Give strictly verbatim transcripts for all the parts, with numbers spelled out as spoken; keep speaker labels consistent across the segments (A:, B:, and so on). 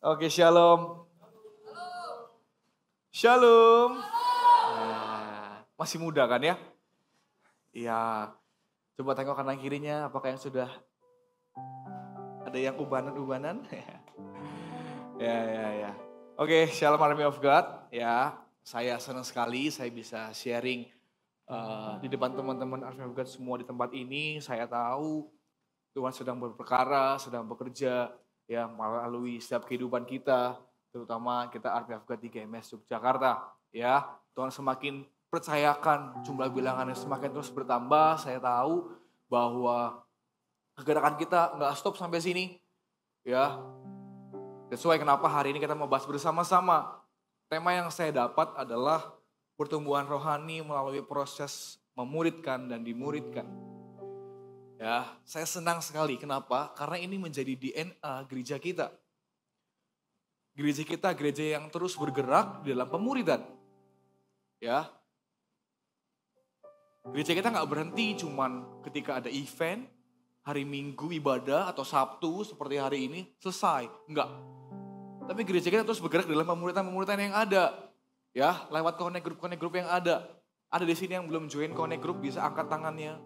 A: Oke, shalom. Shalom. Nah, masih muda kan ya? Iya. Coba tengok kanan kirinya, apakah yang sudah ada yang ubanan-ubanan? Ya, ya, ya. Oke, shalom Army of God. Ya, saya senang sekali saya bisa sharing uh, di depan teman-teman Army of God semua di tempat ini. Saya tahu Tuhan sedang berperkara, sedang bekerja ya melalui setiap kehidupan kita, terutama kita Army of God di G M S Yogyakarta. Ya, Tuhan semakin percayakan jumlah bilangan yang semakin terus bertambah. Saya tahu bahwa kegerakan kita nggak stop sampai sini. Ya, sesuai kenapa hari ini kita mau bahas bersama-sama. Tema yang saya dapat adalah pertumbuhan rohani melalui proses memuridkan dan dimuridkan. Ya, saya senang sekali. Kenapa? Karena ini menjadi D N A gereja kita. Gereja kita gereja yang terus bergerak di dalam pemuridan. Ya, gereja kita nggak berhenti cuman ketika ada event, hari Minggu ibadah atau Sabtu seperti hari ini selesai. Enggak. Tapi gereja kita terus bergerak dalam pemuridan-pemuridan yang ada. Ya, lewat connect group connect group yang ada. Ada di sini yang belum join connect group bisa angkat tangannya.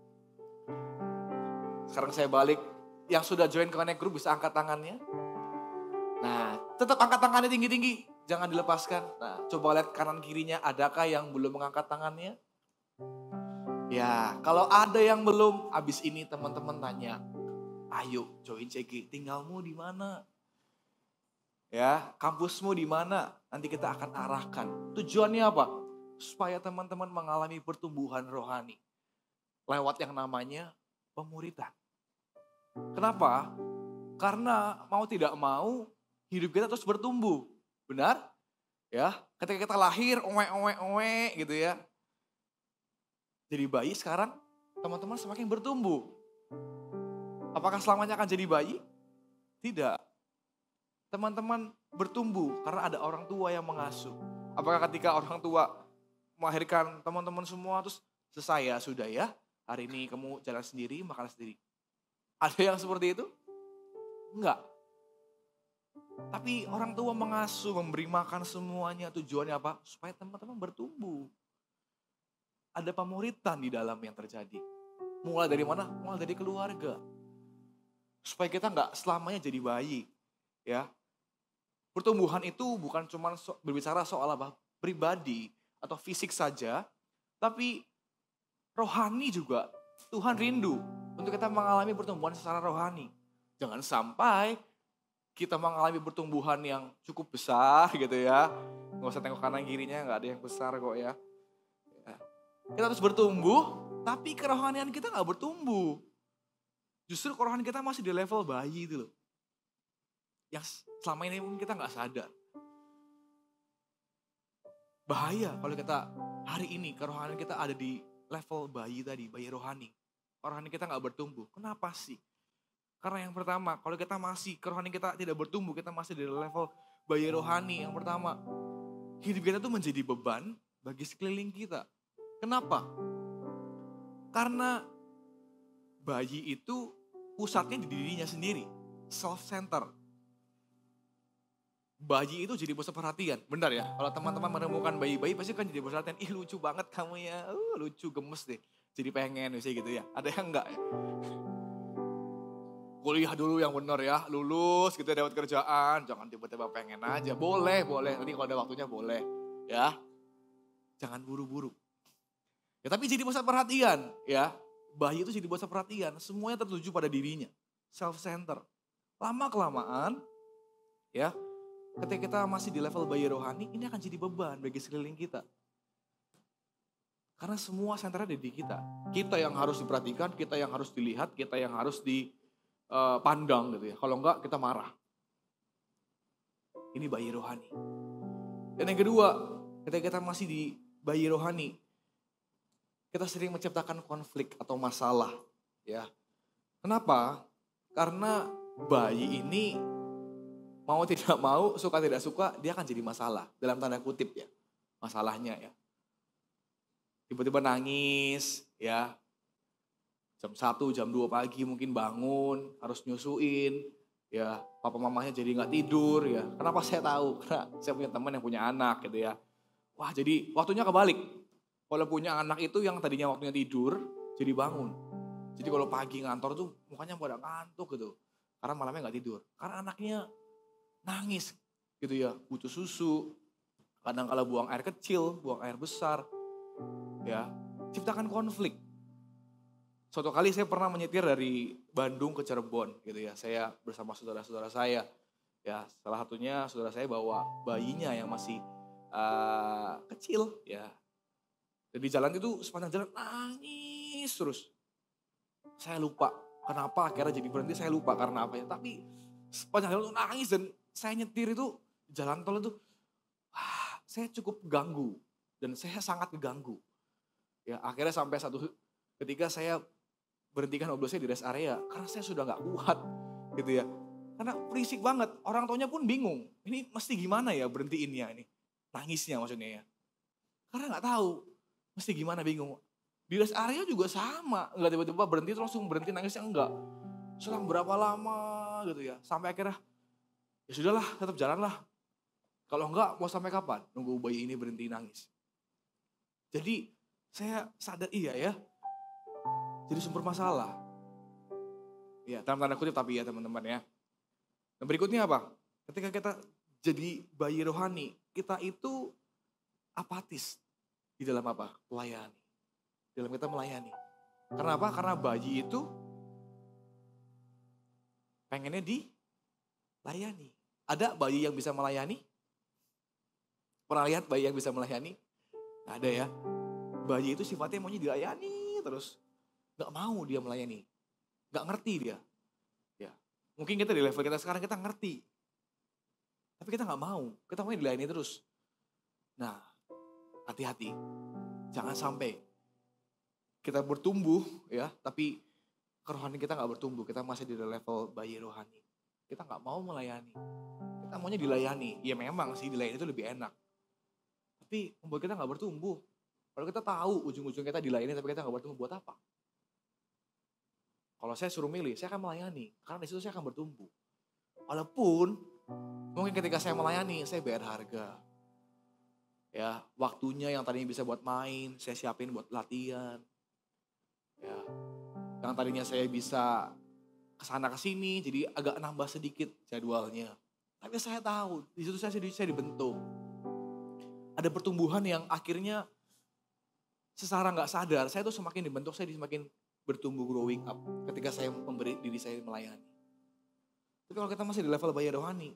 A: Sekarang saya balik, yang sudah join connect group bisa angkat tangannya. Nah, tetap angkat tangannya tinggi-tinggi, jangan dilepaskan. Nah, coba lihat kanan kirinya, adakah yang belum mengangkat tangannya? Ya, kalau ada yang belum, abis ini teman-teman tanya, ayo join C G, tinggalmu di mana? Ya, kampusmu di mana? Nanti kita akan arahkan. Tujuannya apa? Supaya teman-teman mengalami pertumbuhan rohani. Lewat yang namanya pemuridan. Kenapa? Karena mau tidak mau hidup kita terus bertumbuh. Benar? Ya, ketika kita lahir owe-owe-owe gitu ya. Jadi bayi sekarang teman-teman semakin bertumbuh. Apakah selamanya akan jadi bayi? Tidak. Teman-teman bertumbuh karena ada orang tua yang mengasuh. Apakah ketika orang tua melahirkan teman-teman semua terus selesai ya sudah ya. Hari ini kamu jalan sendiri, makan sendiri. Ada yang seperti itu? Enggak. Tapi orang tua mengasuh, memberi makan semuanya. Tujuannya apa? Supaya teman-teman bertumbuh. Ada pemuridan di dalam yang terjadi. Mulai dari mana? Mulai dari keluarga. Supaya kita enggak selamanya jadi bayi. Ya. Pertumbuhan itu bukan cuma so, berbicara soal apa? Pribadi atau fisik saja. Tapi rohani juga. Tuhan rindu untuk kita mengalami pertumbuhan secara rohani. Jangan sampai kita mengalami pertumbuhan yang cukup besar gitu ya. Nggak usah tengok kanan kirinya, nggak ada yang besar kok ya. ya. Kita terus bertumbuh, tapi kerohanian kita nggak bertumbuh. Justru kerohanian kita masih di level bayi itu loh. Yang selama ini mungkin kita nggak sadar. Bahaya kalau kita hari ini kerohanian kita ada di level bayi tadi, bayi rohani. Rohani kita nggak bertumbuh. Kenapa sih? Karena yang pertama, kalau kita masih kerohanian kita tidak bertumbuh, kita masih di level bayi rohani. Yang pertama, hidup kita tuh menjadi beban bagi sekeliling kita. Kenapa? Karena bayi itu pusatnya di dirinya sendiri, self-centered. Bayi itu jadi pusat perhatian, benar ya? Kalau teman-teman menemukan bayi-bayi pasti kan jadi pusat perhatian. Ih lucu banget kamu ya, uh, lucu gemes deh. Jadi pengen misalnya gitu ya. Ada yang enggak ya? Kuliah dulu yang benar ya, lulus gitu dapat kerjaan. Jangan tiba-tiba pengen aja, boleh, boleh. Nanti kalau ada waktunya boleh ya. Jangan buru-buru. Ya tapi jadi pusat perhatian ya. Bayi itu jadi pusat perhatian, semuanya tertuju pada dirinya. Self-center. Lama-kelamaan ya. Ketika kita masih di level bayi rohani, ini akan jadi beban bagi sekeliling kita. Karena semua senternya ada di kita. Kita yang harus diperhatikan, kita yang harus dilihat, kita yang harus dipandang gitu ya. Kalau enggak kita marah. Ini bayi rohani. Dan yang kedua, ketika kita masih di bayi rohani, kita sering menciptakan konflik atau masalah. Ya. Kenapa? Karena bayi ini mau tidak mau, suka tidak suka, dia akan jadi masalah. Dalam tanda kutip ya, masalahnya ya. Tiba-tiba nangis ya. Jam satu, jam dua pagi mungkin bangun, harus nyusuin. Ya, papa mamanya jadi nggak tidur ya. Kenapa saya tahu? Karena saya punya teman yang punya anak gitu ya. Wah, jadi waktunya kebalik. Kalau punya anak itu yang tadinya waktunya tidur, jadi bangun. Jadi kalau pagi ngantor tuh mukanya pada ngantuk gitu. Karena malamnya nggak tidur. Karena anaknya nangis gitu ya, butuh susu. Kadang kala buang air kecil, buang air besar. Ya, ciptakan konflik. Suatu kali saya pernah menyetir dari Bandung ke Cirebon gitu ya. Saya bersama saudara-saudara saya. Ya, salah satunya saudara saya bawa bayinya yang masih uh, kecil ya. Dan di jalan itu sepanjang jalan nangis terus. Saya lupa kenapa akhirnya jadi berhenti, saya lupa karena apa ya. Tapi sepanjang jalan itu nangis dan saya nyetir itu jalan tol itu wah, saya cukup ganggu dan saya sangat keganggu. Ya, akhirnya sampai satu ketika saya berhentikan mobil saya di rest area karena saya sudah nggak kuat gitu ya. Karena berisik banget, orang tuanya pun bingung. Ini mesti gimana ya berhentiinnya ini? Nangisnya maksudnya ya. Karena nggak tahu, mesti gimana bingung. Di rest area juga sama, nggak tiba-tiba berhenti terus langsung berhenti nangisnya enggak. Selang berapa lama gitu ya, sampai akhirnya ya sudahlah tetap jalanlah. Kalau enggak mau sampai kapan nunggu bayi ini berhenti nangis. Jadi saya sadar iya ya, jadi sumber masalah. Ya, dalam tanda kutip tapi ya teman-teman ya. Dan berikutnya apa? Ketika kita jadi bayi rohani, kita itu apatis di dalam apa? Melayani. Di dalam kita melayani. Karena apa? Karena bayi itu pengennya dilayani. Ada bayi yang bisa melayani? Pernah lihat bayi yang bisa melayani? Nggak ada ya. Bayi itu sifatnya maunya dilayani terus. Gak mau dia melayani. Gak ngerti dia. Ya. Mungkin kita di level kita sekarang kita ngerti. Tapi kita gak mau. Kita mau dilayani terus. Nah, hati-hati. Jangan sampai kita bertumbuh ya. Tapi kerohanian kita gak bertumbuh. Kita masih di level bayi rohani. Kita gak mau melayani. Kita maunya dilayani. Ya memang sih dilayani itu lebih enak. Tapi membuat kita gak bertumbuh. Kalau kita tahu ujung-ujung kita dilayani tapi kita gak bertumbuh, buat apa? Kalau saya suruh milih, saya akan melayani. Karena di situ saya akan bertumbuh. Walaupun mungkin ketika saya melayani, saya bayar harga. Ya, waktunya yang tadinya bisa buat main, saya siapin buat latihan. Ya, yang tadinya saya bisa kesana kesini, jadi agak nambah sedikit jadwalnya. Tapi saya tahu, di situ saya, saya dibentuk. Ada pertumbuhan yang akhirnya secara nggak sadar, saya tuh semakin dibentuk, saya semakin bertumbuh growing up ketika saya memberi diri saya melayani. Tapi kalau kita masih di level bayi rohani,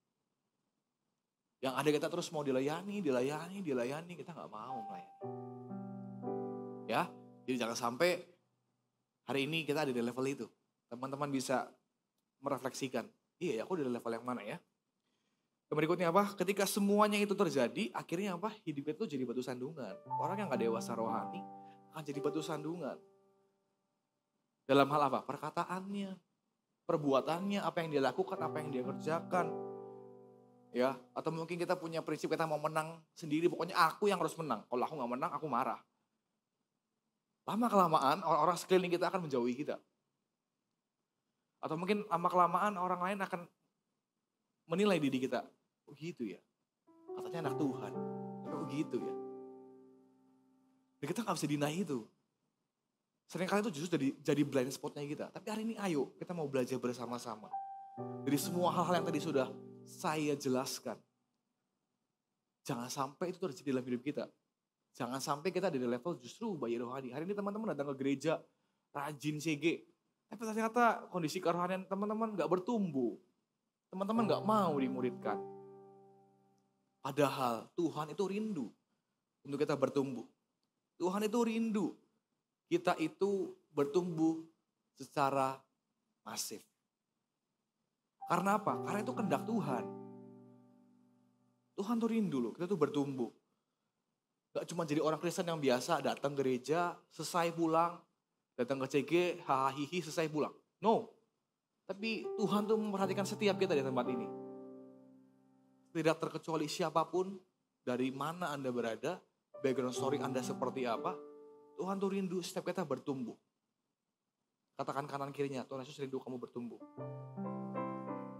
A: yang ada kita terus mau dilayani, dilayani, dilayani, kita nggak mau melayani. Ya, jadi jangan sampai hari ini kita ada di level itu. Teman-teman bisa merefleksikan, iya ya aku di level yang mana ya? Yang berikutnya apa? Ketika semuanya itu terjadi, akhirnya apa? Hidup itu jadi batu sandungan. Orang yang gak dewasa rohani akan jadi batu sandungan. Dalam hal apa? Perkataannya, perbuatannya, apa yang dia lakukan, apa yang dia kerjakan. Ya, atau mungkin kita punya prinsip kita mau menang sendiri, pokoknya aku yang harus menang. Kalau aku gak menang, aku marah. Lama-kelamaan orang-orang sekeliling kita akan menjauhi kita. Atau mungkin lama-kelamaan orang lain akan menilai diri kita. Oh gitu ya, katanya anak Tuhan. Tapi oh gitu ya. Dan kita gak bisa deny itu. Seringkali itu justru jadi, jadi blind spotnya kita. Tapi hari ini ayo kita mau belajar bersama-sama. Dari semua hal-hal yang tadi sudah saya jelaskan. Jangan sampai itu terjadi dalam hidup kita. Jangan sampai kita ada di level justru bayi rohani. Hari ini teman-teman datang ke gereja, rajin C G. Tapi ternyata kondisi kerohanian teman-teman gak bertumbuh. Teman-teman gak mau dimuridkan. Padahal Tuhan itu rindu untuk kita bertumbuh. Tuhan itu rindu kita itu bertumbuh secara masif. Karena apa? Karena itu kehendak Tuhan. Tuhan tuh rindu loh, kita tuh bertumbuh. Gak cuma jadi orang Kristen yang biasa datang gereja, selesai pulang, datang ke C G, hahaha hihi, selesai pulang. No. Tapi Tuhan tuh memperhatikan setiap kita di tempat ini. Tidak terkecuali siapapun, dari mana Anda berada, background story Anda seperti apa, Tuhan tuh rindu setiap kita bertumbuh. Katakan kanan kirinya, Tuhan Yesus rindu kamu bertumbuh.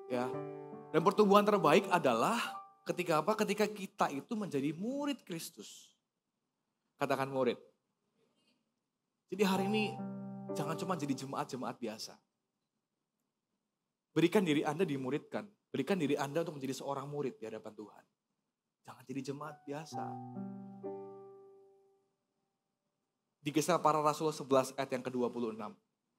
A: Ya. Dan pertumbuhan terbaik adalah ketika apa? Ketika kita itu menjadi murid Kristus. Katakan murid. Jadi hari ini jangan cuma jadi jemaat-jemaat biasa. Berikan diri Anda dimuridkan. Berikan diri Anda untuk menjadi seorang murid di hadapan Tuhan. Jangan jadi jemaat biasa. Di Kisah Para Rasul sebelas ayat yang ke-dua puluh enam.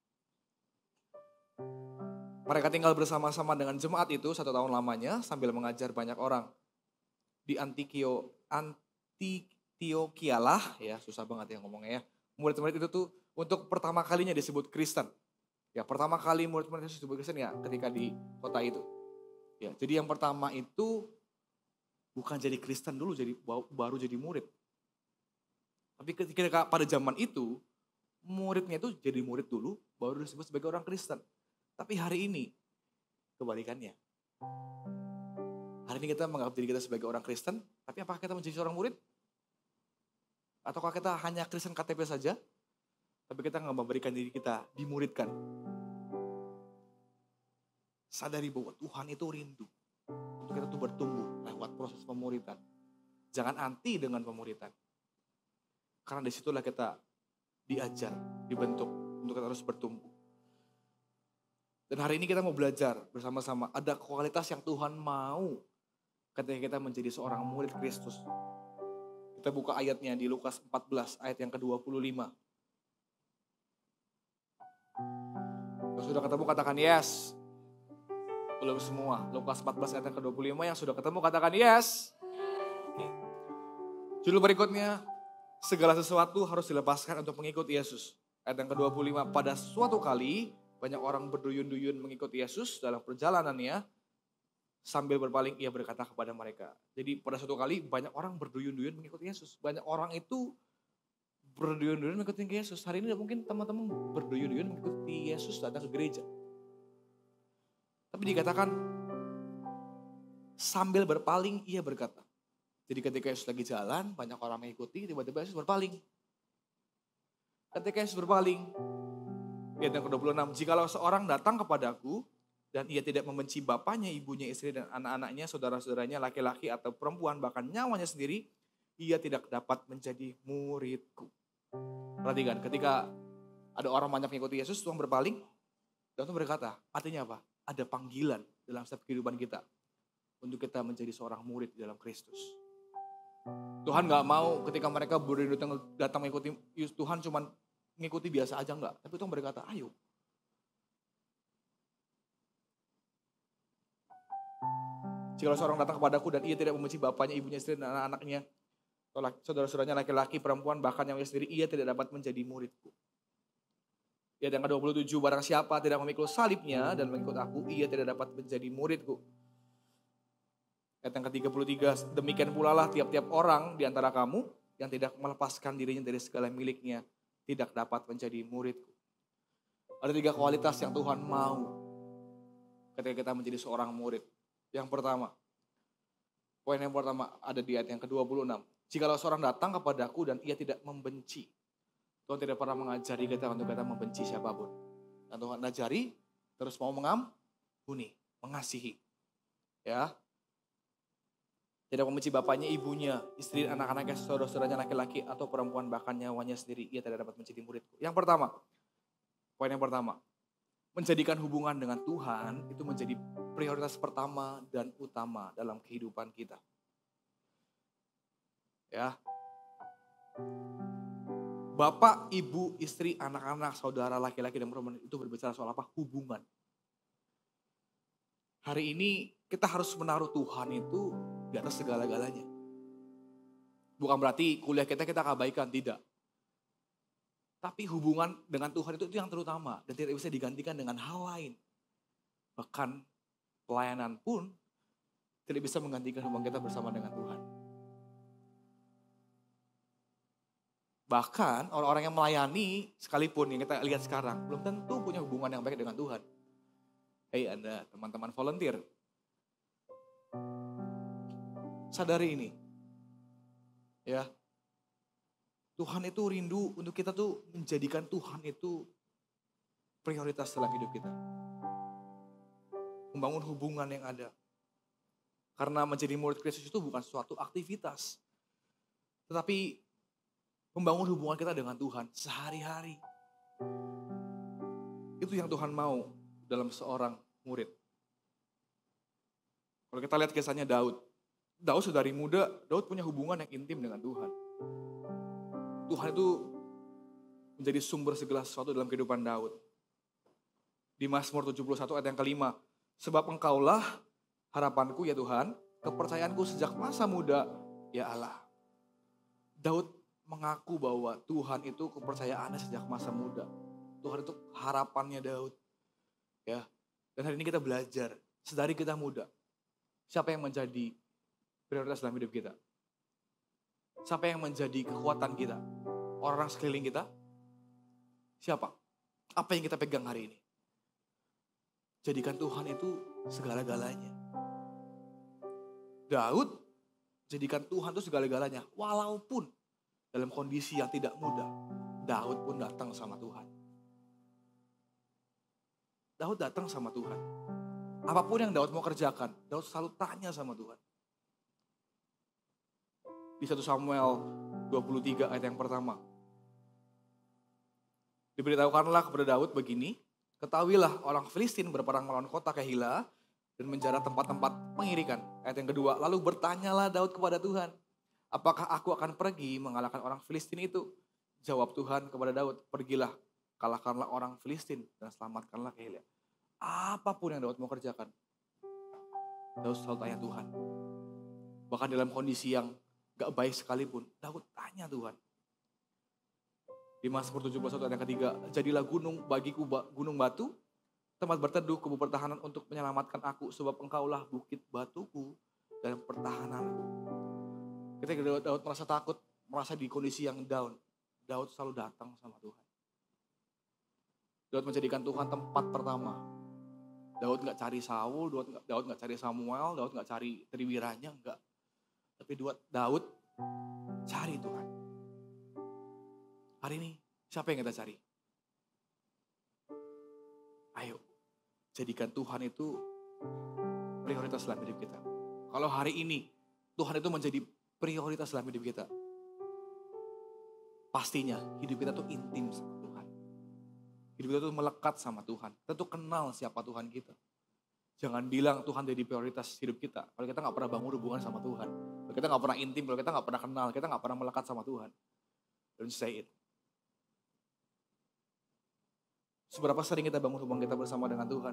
A: Mereka tinggal bersama-sama dengan jemaat itu satu tahun lamanya sambil mengajar banyak orang. Di Antikio, Antiokialah, ya susah banget ya ngomongnya ya. Murid-murid itu tuh untuk pertama kalinya disebut Kristen. Ya pertama kali murid-murid itu disebut Kristen ya ketika di kota itu. Ya jadi yang pertama itu bukan jadi Kristen dulu, jadi baru jadi murid. Tapi ketika pada zaman itu muridnya itu jadi murid dulu, baru disebut sebagai orang Kristen. Tapi hari ini, kebalikannya. Hari ini kita menganggap diri kita sebagai orang Kristen, tapi apakah kita menjadi seorang murid? Ataukah kita hanya Kristen K T P saja, tapi kita nggak memberikan diri kita dimuridkan? Sadari bahwa Tuhan itu rindu untuk kita tuh bertumbuh lewat proses pemuridan. Jangan anti dengan pemuridan. Karena disitulah kita diajar, dibentuk untuk kita terus bertumbuh. Dan hari ini kita mau belajar bersama-sama. Ada kualitas yang Tuhan mau ketika kita menjadi seorang murid Kristus. Kita buka ayatnya di Lukas empat belas ayat yang ke-dua puluh lima. Kalau sudah ketemu katakan yes. Belum semua. Lukas empat belas ayat yang ke-dua puluh lima yang sudah ketemu katakan yes. Judul berikutnya, segala sesuatu harus dilepaskan untuk mengikuti Yesus. Ayat yang ke-dua puluh lima, pada suatu kali banyak orang berduyun-duyun mengikuti Yesus dalam perjalanannya. Sambil berpaling ia berkata kepada mereka. Jadi pada suatu kali banyak orang berduyun-duyun mengikuti Yesus. Banyak orang itu berduyun-duyun mengikuti Yesus. Hari ini mungkin teman-teman berduyun-duyun mengikuti Yesus datang ke gereja. Tapi dikatakan sambil berpaling ia berkata. Jadi ketika Yesus lagi jalan banyak orang mengikuti, tiba-tiba Yesus berpaling. Ketika Yesus berpaling, ayat yang ke-dua puluh enam, jikalau seorang datang kepadaku dan ia tidak membenci bapaknya, ibunya, istri dan anak-anaknya, saudara-saudaranya, laki-laki atau perempuan, bahkan nyawanya sendiri, ia tidak dapat menjadi muridku. Perhatikan, ketika ada orang banyak mengikuti Yesus, Tuhan berpaling, dan Tuhan berkata, artinya apa? Ada panggilan dalam setiap kehidupan kita untuk kita menjadi seorang murid di dalam Kristus. Tuhan gak mau ketika mereka berduyun datang mengikuti Tuhan cuman ngikuti biasa aja enggak. Tapi Tuhan berkata, ayo. Jika seorang datang kepadaku dan ia tidak membenci bapaknya, ibunya, istri dan anak-anaknya, saudara-saudaranya laki-laki, perempuan, bahkan yang sendiri, ia tidak dapat menjadi muridku. Ayat yang ke-dua puluh tujuh, barang siapa tidak memikul salibnya dan mengikut aku, ia tidak dapat menjadi muridku. Ayat yang ke-tiga puluh tiga, demikian pula lah tiap-tiap orang di antara kamu yang tidak melepaskan dirinya dari segala miliknya, tidak dapat menjadi muridku. Ada tiga kualitas yang Tuhan mau ketika kita menjadi seorang murid. Yang pertama, poin yang pertama ada di ayat yang ke-dua puluh enam. Jikalau seorang datang kepadaku dan ia tidak membenci. Tuhan tidak pernah mengajari kita untuk kita membenci siapapun. Dan Tuhan ajari terus mau mengampuni, mengasihi. Ya. Tidak membenci bapaknya, ibunya, istri, anak-anaknya, saudara-saudaranya laki-laki atau perempuan, bahkan nyawanya sendiri, ia tidak dapat menjadi muridku. Yang pertama, poin yang pertama, menjadikan hubungan dengan Tuhan itu menjadi prioritas pertama dan utama dalam kehidupan kita. Ya, bapak, ibu, istri, anak-anak, saudara, laki-laki dan perempuan itu berbicara soal apa? Hubungan. Hari ini kita harus menaruh Tuhan itu di atas segala-galanya. Bukan berarti kuliah kita kita abaikan, tidak. Tapi hubungan dengan Tuhan itu, itu yang terutama dan tidak bisa digantikan dengan hal lain. Bahkan pelayanan pun tidak bisa menggantikan hubungan kita bersama dengan Tuhan. Bahkan orang-orang yang melayani sekalipun yang kita lihat sekarang belum tentu punya hubungan yang baik dengan Tuhan. Hei Anda, teman-teman volunteer. Sadari ini. Ya. Tuhan itu rindu untuk kita tuh menjadikan Tuhan itu prioritas dalam hidup kita. membangun hubungan yang ada. Karena menjadi murid Kristus itu bukan suatu aktivitas. Tetapi membangun hubungan kita dengan Tuhan sehari-hari. Itu yang Tuhan mau dalam seorang murid. Kalau kita lihat kisahnya Daud. Daud sedari muda, Daud punya hubungan yang intim dengan Tuhan. Tuhan itu menjadi sumber segala sesuatu dalam kehidupan Daud. Di Mazmur tujuh puluh satu ayat yang kelima. Sebab engkaulah harapanku ya Tuhan, kepercayaanku sejak masa muda ya Allah. Daud mengaku bahwa Tuhan itu kepercayaannya sejak masa muda. Tuhan itu harapannya Daud. Ya. Dan hari ini kita belajar, sedari kita muda, siapa yang menjadi prioritas dalam hidup kita? Siapa yang menjadi kekuatan kita? Orang-orang sekeliling kita? Siapa? Apa yang kita pegang hari ini? Jadikan Tuhan itu segala-galanya. Daud jadikan Tuhan itu segala-galanya. Walaupun dalam kondisi yang tidak mudah, Daud pun datang sama Tuhan. Daud datang sama Tuhan. Apapun yang Daud mau kerjakan, Daud selalu tanya sama Tuhan. Di satu Samuel dua puluh tiga ayat yang pertama. Diberitahukanlah kepada Daud begini, ketahuilah orang Filistin berperang melawan kota Kehila dan menjara tempat-tempat pengirikan. Ayat yang kedua, lalu bertanyalah Daud kepada Tuhan, apakah aku akan pergi mengalahkan orang Filistin itu? Jawab Tuhan kepada Daud, pergilah, kalahkanlah orang Filistin dan selamatkanlah Kehila. Apapun yang Daud mau kerjakan, Daud selalu tanya Tuhan. Bahkan dalam kondisi yang gak baik sekalipun, Daud tanya Tuhan. Di Mazmur tujuh puluh satu ayat yang ketiga, jadilah gunung bagiku gunung batu, tempat berteduh kubu pertahanan untuk menyelamatkan aku, sebab engkaulah bukit batuku dan pertahananku. Ketika Daud, Daud merasa takut, merasa di kondisi yang down, Daud selalu datang sama Tuhan. Daud menjadikan Tuhan tempat pertama. Daud gak cari Saul, Daud gak, Daud gak cari Samuel, Daud gak cari triwiranya, enggak. Tapi Daud cari Tuhan. Hari ini siapa yang kita cari? Ayo, jadikan Tuhan itu prioritas dalam hidup kita. Kalau hari ini Tuhan itu menjadi prioritas dalam hidup kita, pastinya hidup kita tuh intim sama Tuhan. Hidup kita tuh melekat sama Tuhan. Kita tuh kenal siapa Tuhan kita. Jangan bilang Tuhan jadi prioritas hidup kita kalau kita gak pernah bangun hubungan sama Tuhan. Kalau kita gak pernah intim, kalau kita gak pernah kenal, kita gak pernah melekat sama Tuhan. Don't say it. Seberapa sering kita bangun hubungan kita bersama dengan Tuhan?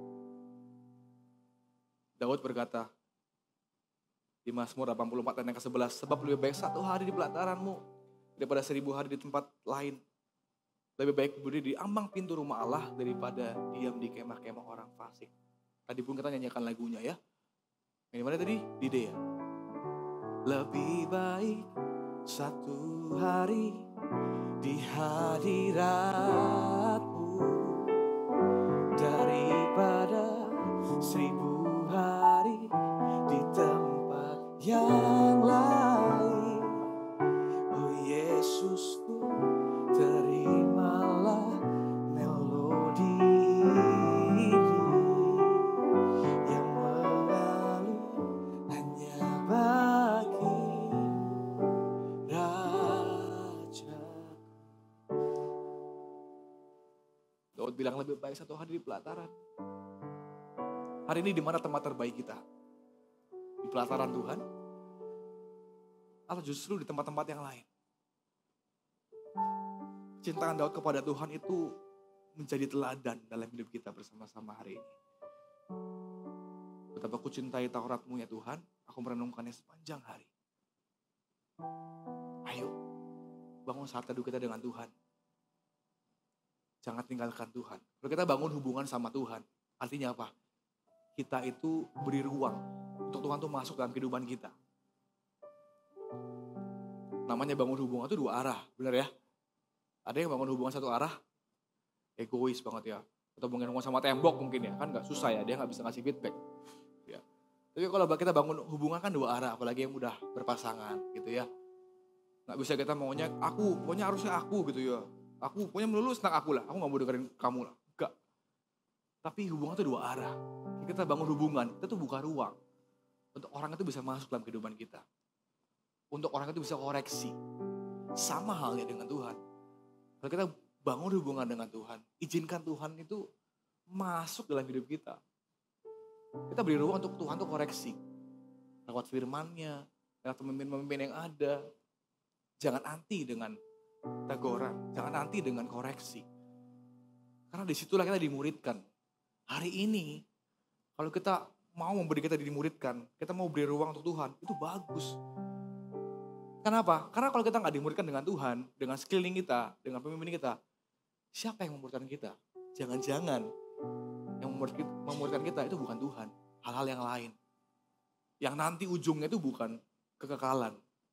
A: Daud berkata di Mazmur delapan puluh empat ayat yang kesebelas, sebab lebih baik satu hari di pelataranmu daripada seribu hari di tempat lain. Lebih baik berdiri di ambang pintu rumah Allah daripada diam di kemah-kemah orang fasik. Tadi pun kita nyanyikan lagunya ya. Yang mana tadi? Di Dea. Lebih baik satu hari di hadiratmu daripada seribu hari di tempat yang lain. Oh Yesusku, terimalah melodi ini yang mengalir hanya bagi Raja. Daud bilang lebih baik satu hari di pelataran. Hari ini di mana tempat terbaik kita? Di pelataran Tuhan? Atau justru di tempat-tempat yang lain? Cintaan Daud kepada Tuhan itu menjadi teladan dalam hidup kita bersama-sama hari ini. Betapa aku cintai Taurat-Mu ya Tuhan, aku merenungkannya sepanjang hari. Ayo, bangun saat teduh kita dengan Tuhan. Jangan tinggalkan Tuhan. Kalau kita bangun hubungan sama Tuhan, artinya apa? Kita itu beri ruang untuk Tuhan tuh masuk dalam kehidupan kita. Namanya bangun hubungan itu dua arah, benar ya? Ada yang bangun hubungan satu arah, egois banget ya. Atau mungkin ngomong sama tembok mungkin ya, kan gak susah ya, dia gak bisa ngasih feedback. Ya. Tapi kalau kita bangun hubungan kan dua arah, apalagi yang udah berpasangan gitu ya. Gak bisa kita maunya aku, pokoknya harusnya aku gitu ya. Aku pokoknya melulu tentang aku lah, aku gak mau dengerin kamu lah. Enggak. Tapi hubungan itu dua arah. kita bangun hubungan, kita tuh buka ruang untuk orang itu bisa masuk dalam kehidupan kita. Untuk orang itu bisa koreksi. Sama halnya dengan Tuhan. Kalau kita bangun hubungan dengan Tuhan, izinkan Tuhan itu masuk dalam hidup kita. Kita beri ruang untuk Tuhan tuh koreksi. Lewat firman-Nya, lewat pemimpin-pemimpin yang ada. Jangan anti dengan teguran, jangan anti dengan koreksi. Karena disitulah kita dimuridkan. Hari ini, kalau kita mau memberi kita dimuridkan, kita mau beri ruang untuk Tuhan, itu bagus. Kenapa? Karena kalau kita nggak dimuridkan dengan Tuhan, dengan sekeliling kita, dengan pemimpin kita, siapa yang memuridkan kita? Jangan-jangan yang memuridkan kita itu bukan Tuhan, hal-hal yang lain. Yang nanti ujungnya itu bukan kekekalan.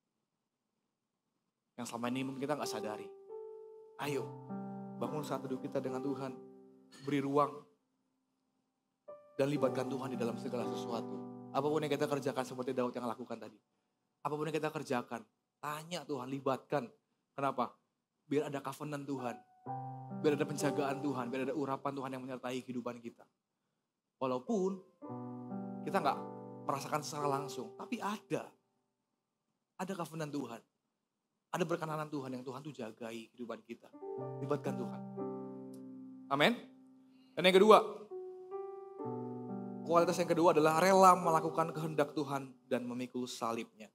A: Yang selama ini mungkin kita nggak sadari. Ayo, bangun saat hidup kita dengan Tuhan, beri ruang, dan libatkan Tuhan di dalam segala sesuatu. Apapun yang kita kerjakan seperti Daud yang lakukan tadi. Apapun yang kita kerjakan, tanya Tuhan, libatkan. Kenapa? Biar ada covenant Tuhan. Biar ada penjagaan Tuhan, biar ada urapan Tuhan yang menyertai kehidupan kita. Walaupun kita nggak merasakan secara langsung, tapi ada. Ada covenant Tuhan. Ada berkenanan Tuhan yang Tuhan tuh jagai kehidupan kita. Libatkan Tuhan. Amin. Dan yang kedua, kualitas yang kedua adalah rela melakukan kehendak Tuhan dan memikul salibnya.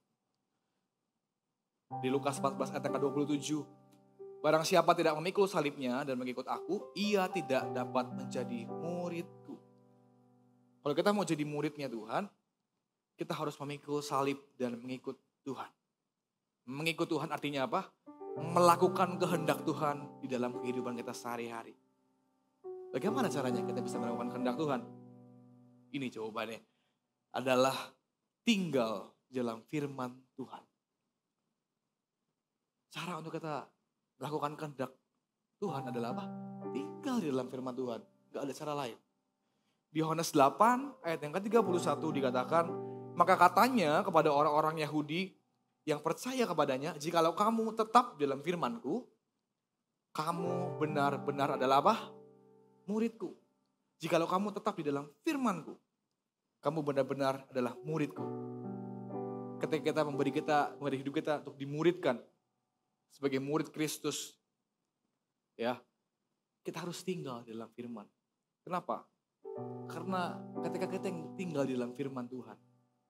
A: Di Lukas empat belas ayat yang ke dua puluh tujuh. Barang siapa tidak memikul salibnya dan mengikut aku, ia tidak dapat menjadi muridku. Kalau kita mau jadi muridnya Tuhan, kita harus memikul salib dan mengikut Tuhan. Mengikut Tuhan artinya apa? Melakukan kehendak Tuhan di dalam kehidupan kita sehari-hari. Bagaimana caranya kita bisa melakukan kehendak Tuhan? Ini jawabannya. Adalah tinggal dalam firman Tuhan. Cara untuk kita melakukan kehendak Tuhan adalah apa? Tinggal di dalam firman Tuhan. Gak ada cara lain. Di Yohanes delapan ayat yang ke tiga puluh satu dikatakan, maka katanya kepada orang-orang Yahudi yang percaya kepadanya, jikalau kamu tetap dalam firman-Ku, kamu benar-benar adalah apa? Murid-Ku. Jikalau kamu tetap di dalam firman-Ku, kamu benar-benar adalah murid-Ku. Ketika kita memberi kita, memberi hidup kita untuk dimuridkan sebagai murid Kristus, ya, kita harus tinggal di dalam firman. Kenapa? Karena ketika kita yang tinggal di dalam firman Tuhan,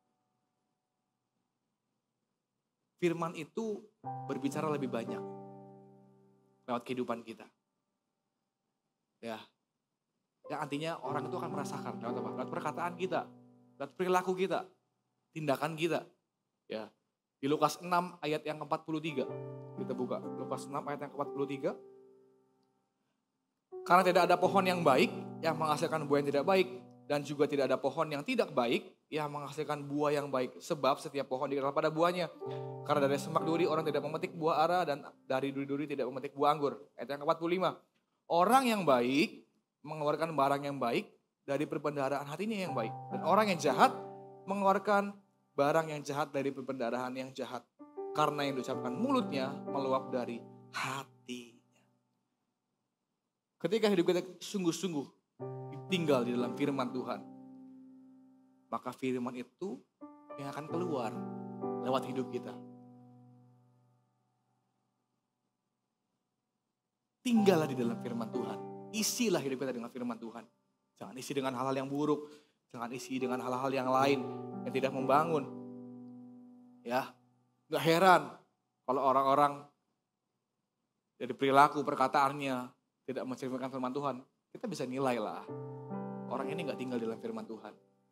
A: firman itu berbicara lebih banyak lewat kehidupan kita. Ya, yang artinya orang itu akan merasakan lewat apa? Lewat perkataan kita, lewat perilaku kita, tindakan kita. Ya, di Lukas enam ayat yang ke empat puluh tiga. Kita buka Lukas enam ayat yang ke empat puluh tiga. Karena tidak ada pohon yang baik yang menghasilkan buah yang tidak baik, dan juga tidak ada pohon yang tidak baik yang menghasilkan buah yang baik. Sebab setiap pohon dikenal pada buahnya. Karena dari semak duri orang tidak memetik buah ara, dan dari duri-duri tidak memetik buah anggur. Ayat yang ke empat puluh lima. Orang yang baik mengeluarkan barang yang baik dari perbendaharaan hatinya yang baik. Dan orang yang jahat mengeluarkan barang yang jahat dari perbendaharaan yang jahat. Karena yang diucapkan mulutnya meluap dari hatinya. Ketika hidup kita sungguh-sungguh tinggal di dalam firman Tuhan, maka firman itu yang akan keluar lewat hidup kita. Tinggallah di dalam firman Tuhan. Isilah hidup kita dengan firman Tuhan. Jangan isi dengan hal-hal yang buruk. Jangan isi dengan hal-hal yang lain yang tidak membangun. Ya, gak heran kalau orang-orang dari perilaku perkataannya tidak mencerminkan firman Tuhan. Kita bisa nilai lah. Orang ini gak tinggal dalam firman Tuhan.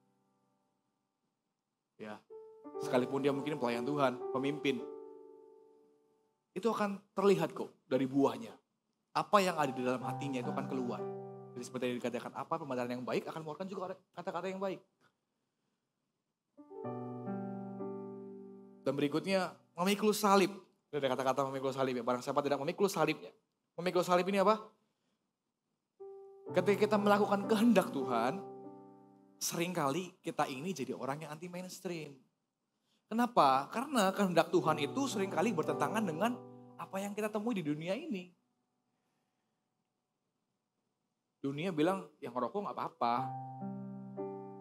A: Ya, sekalipun dia mungkin pelayan Tuhan, pemimpin. Itu akan terlihat kok dari buahnya. Apa yang ada di dalam hatinya itu akan keluar. Jadi seperti yang dikatakan, apa pembenaran yang baik akan mengeluarkan juga kata-kata yang baik. Dan berikutnya, memikul salib. Ada kata-kata memikul salib ya. Barang siapa tidak memikul salibnya. Memikul salib ini apa? Ketika kita melakukan kehendak Tuhan, seringkali kita ini jadi orang yang anti mainstream. Kenapa? Karena kehendak Tuhan itu seringkali bertentangan dengan apa yang kita temui di dunia ini. Dunia bilang, yang ngerokok gak apa-apa.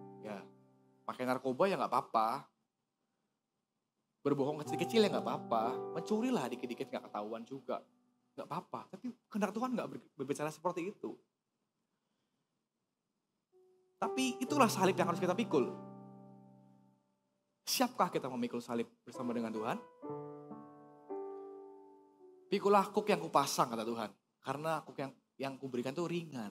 A: Pakai narkoba ya nggak apa-apa. Berbohong kecil-kecil ya nggak apa-apa. Mencurilah dikit-dikit nggak ketahuan juga. Nggak apa-apa. Tapi kehendak Tuhan nggak berbicara seperti itu. Tapi itulah salib yang harus kita pikul. Siapkah kita memikul salib bersama dengan Tuhan? Pikulah kuk yang kupasang, kata Tuhan. Karena kuk yang, yang kuberikan itu ringan.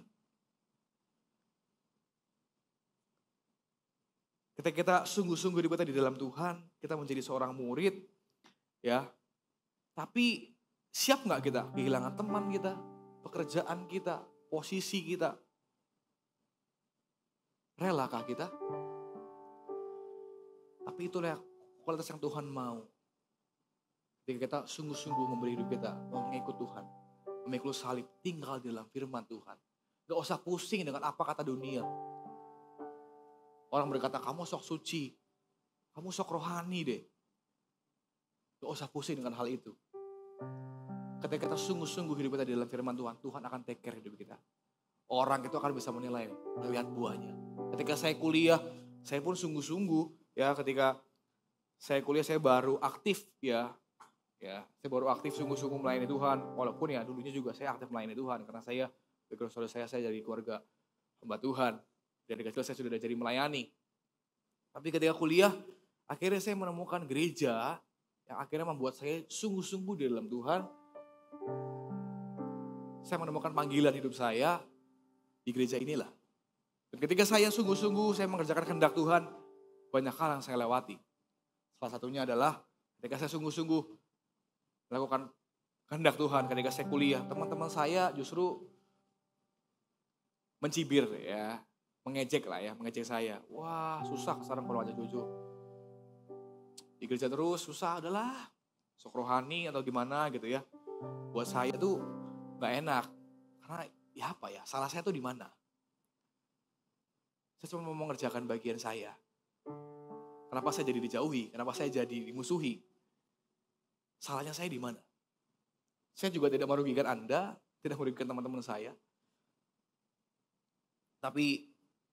A: Ketika kita sungguh-sungguh dibuat di dalam Tuhan, kita menjadi seorang murid, ya. Tapi siap nggak kita kehilangan teman kita, pekerjaan kita, posisi kita? Relakah kita? Tapi itulah kualitas yang Tuhan mau. Ketika kita sungguh-sungguh memberi hidup kita, mau mengikut Tuhan, memikul salib, tinggal di dalam firman Tuhan. Gak usah pusing dengan apa kata dunia. Orang berkata, kamu sok suci, kamu sok rohani deh. Gak usah pusing dengan hal itu. Ketika kita sungguh-sungguh hidup kita di dalam firman Tuhan, Tuhan akan take care hidup kita. Orang itu akan bisa menilai, melihat buahnya. Ketika saya kuliah, saya pun sungguh-sungguh, ya ketika saya kuliah saya baru aktif ya. Ya, saya baru aktif sungguh-sungguh melayani Tuhan. Walaupun ya dulunya juga saya aktif melayani Tuhan. Karena saya, background saudara saya, saya dari keluarga hamba Tuhan. Dari kecil saya sudah jadi melayani. Tapi ketika kuliah, akhirnya saya menemukan gereja yang akhirnya membuat saya sungguh-sungguh di dalam Tuhan. Saya menemukan panggilan hidup saya di gereja inilah. Dan ketika saya sungguh-sungguh, saya mengerjakan kehendak Tuhan, banyak hal yang saya lewati. Salah satunya adalah ketika saya sungguh-sungguh melakukan kehendak Tuhan, ketika saya kuliah, teman-teman saya justru mencibir ya, mengejek lah ya, mengejek saya. Wah susah sekarang kalau aja cucu. Di gereja terus susah adalah, sok rohani atau gimana gitu ya. Buat saya tuh gak enak, karena ya apa ya, salah saya tuh di mana? Saya cuma mau mengerjakan bagian saya. Kenapa saya jadi dijauhi? Kenapa saya jadi dimusuhi? Salahnya saya di mana? Saya juga tidak merugikan Anda, tidak merugikan teman-teman saya. Tapi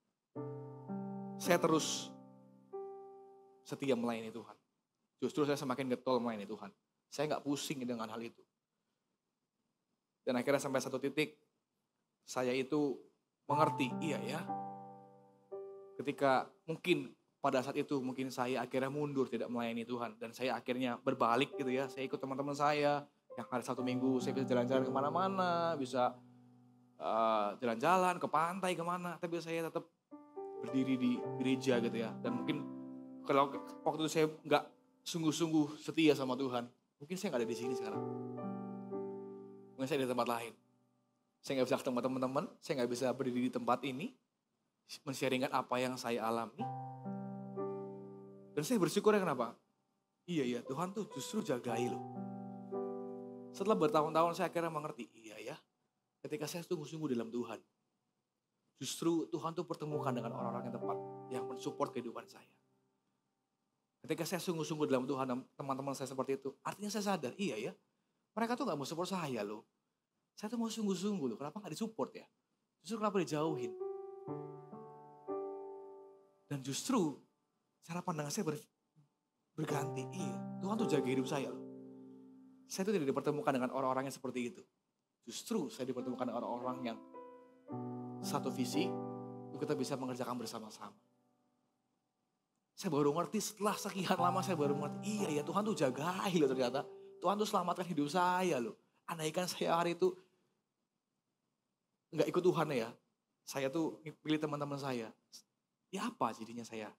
A: saya terus setia melayani Tuhan. Justru saya semakin getol melayani Tuhan. Saya nggak pusing dengan hal itu. Dan akhirnya sampai satu titik, saya itu mengerti, iya ya. Ketika mungkin pada saat itu mungkin saya akhirnya mundur tidak melayani Tuhan. Dan saya akhirnya berbalik gitu ya. Saya ikut teman-teman saya yang hari satu minggu saya bisa jalan-jalan kemana-mana. Bisa uh, jalan-jalan ke pantai kemana. Tapi saya tetap berdiri di gereja gitu ya. Dan mungkin kalau waktu itu saya gak sungguh-sungguh setia sama Tuhan. Mungkin saya gak ada di sini sekarang. Mungkin saya di tempat lain. Saya gak bisa ketemu teman-teman. Saya gak bisa berdiri di tempat ini. Men-sharingkan apa yang saya alami. Dan saya bersyukur ya kenapa? Iya ya, Tuhan tuh justru jagai loh. Setelah bertahun-tahun saya akhirnya mengerti, iya ya. Ketika saya sungguh-sungguh dalam Tuhan. Justru Tuhan tuh pertemukan dengan orang-orang yang tepat. Yang mensupport kehidupan saya. Ketika saya sungguh-sungguh dalam Tuhan dan teman-teman saya seperti itu. Artinya saya sadar, iya ya. Mereka tuh gak mau support saya loh. Saya tuh mau sungguh-sungguh loh, kenapa gak disupport ya? Justru kenapa dijauhin? Dan justru cara pandang saya ber, berganti. Iya, Tuhan tuh jaga hidup saya loh. Saya tuh tidak dipertemukan dengan orang-orang yang seperti itu. Justru saya dipertemukan dengan orang-orang yang satu visi, untuk kita bisa mengerjakan bersama-sama. Saya baru ngerti setelah sekian lama saya baru ngerti. Iya ya, Tuhan tuh jagai loh ternyata. Tuhan tuh selamatkan hidup saya loh. Andaikan saya hari itu nggak ikut Tuhan ya. Saya tuh pilih teman-teman saya. Ya apa jadinya saya?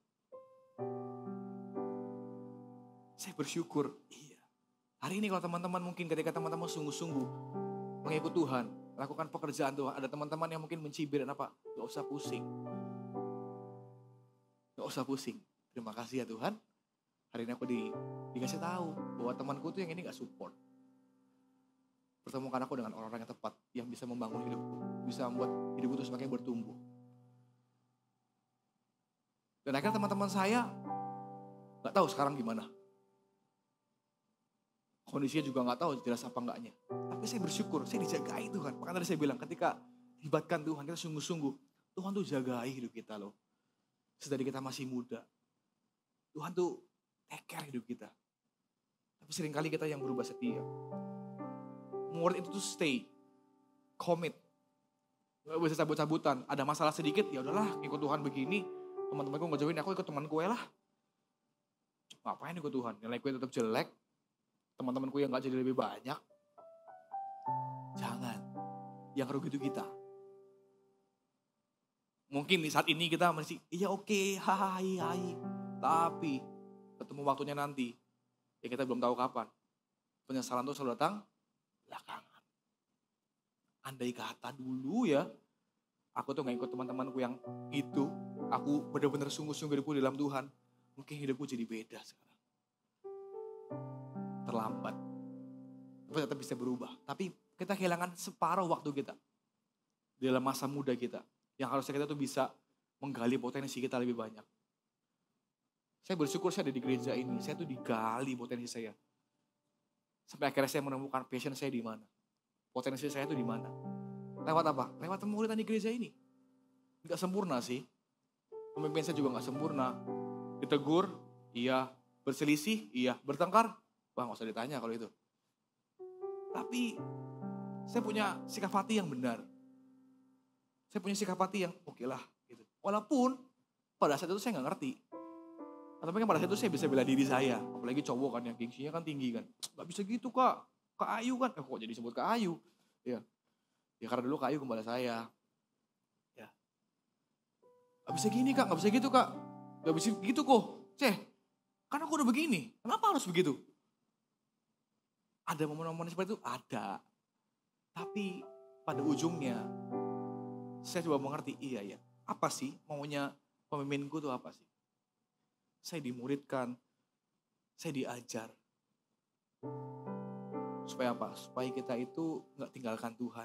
A: Saya bersyukur, iya. Hari ini kalau teman-teman mungkin ketika teman-teman sungguh-sungguh mengikut Tuhan, melakukan pekerjaan Tuhan, ada teman-teman yang mungkin mencibir dan apa, gak usah pusing. Gak usah pusing. Terima kasih ya Tuhan. Hari ini aku di, dikasih tahu bahwa temanku tuh yang ini gak support. Pertemukan aku dengan orang-orang yang tepat, yang bisa membangun hidupku, bisa membuat hidupku itu semakin bertumbuh. Dan akhirnya teman-teman saya gak tahu sekarang gimana. Kondisinya juga gak tahu jelas apa enggaknya. Tapi saya bersyukur, saya dijagai Tuhan. Makanya tadi saya bilang ketika libatkan Tuhan, kita sungguh-sungguh. Tuhan tuh jagai hidup kita loh. Sedari kita masih muda. Tuhan tuh take care hidup kita. Tapi seringkali kita yang berubah setia. Murid itu tuh stay. Commit. Gak bisa cabut-cabutan. Ada masalah sedikit, ya udahlah ikut Tuhan begini. Teman-temanku gak jauhin, aku ikut teman gue lah. Ngapain ikut Tuhan? Nilai gue tetap jelek. Teman-temanku yang gak jadi lebih banyak. Jangan. Yang rugi itu kita. Mungkin di saat ini kita masih, iya oke, okay, hai hai. Tapi ketemu waktunya nanti, ya kita belum tahu kapan. Penyesalan itu selalu datang belakangan. Andai kata dulu ya, aku tuh gak ikut teman-temanku yang itu. Aku benar-benar sungguh-sungguh hidupku dalam Tuhan. Mungkin hidupku jadi beda sekarang. Terlambat. Tapi tetap bisa berubah. Tapi kita kehilangan separuh waktu kita. Dalam masa muda kita. Yang harusnya kita tuh bisa menggali potensi kita lebih banyak. Saya bersyukur saya ada di gereja ini. Saya tuh digali potensi saya. Sampai akhirnya saya menemukan passion saya di mana. Potensi saya tuh di mana. Lewat apa? Lewat pemuridan di gereja ini. Gak sempurna sih. Pemimpin saya juga gak sempurna. Ditegur, iya. Berselisih, iya. Bertengkar, wah gak usah ditanya kalau itu. Tapi saya punya sikap hati yang benar. Saya punya sikap hati yang oke okay lah. Gitu. Walaupun pada saat itu saya gak ngerti. Tapi kan pada saat itu saya bisa bela diri saya. Apalagi cowok kan yang gengsinya kan tinggi kan. Gak bisa gitu kak. Kak Ayu kan. Eh, kok jadi sebut Kak Ayu? Ya. Ya karena dulu Kak Ayu gembala saya. Ya. Gak bisa gini kak. Gak bisa gitu kak. Gak bisa gitu kok. Ceh. Karena aku udah begini. Kenapa harus begitu? Ada momen-momen seperti itu? Ada. Tapi pada ujungnya saya coba mengerti, iya ya. Apa sih maunya pemimpinku itu apa sih? Saya dimuridkan, saya diajar. Supaya apa? Supaya kita itu gak tinggalkan Tuhan.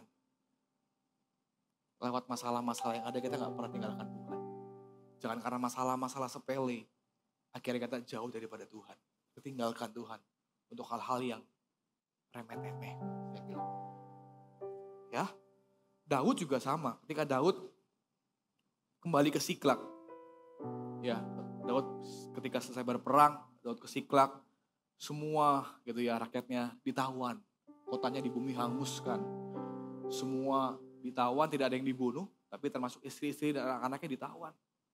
A: Lewat masalah-masalah yang ada kita gak pernah tinggalkan Tuhan. Jangan karena masalah-masalah sepele, akhirnya kita jauh daripada Tuhan. Ketinggalkan Tuhan untuk hal-hal yang remeh-temeh, saya bilang. Ya, Daud juga sama. Ketika Daud kembali ke Siklak. Ya, Daud ketika selesai berperang, Daud ke Siklak. Semua gitu ya rakyatnya ditawan. Kotanya di bumi hanguskan. Semua ditawan, tidak ada yang dibunuh. Tapi termasuk istri-istri dan anak-anaknya ditawan.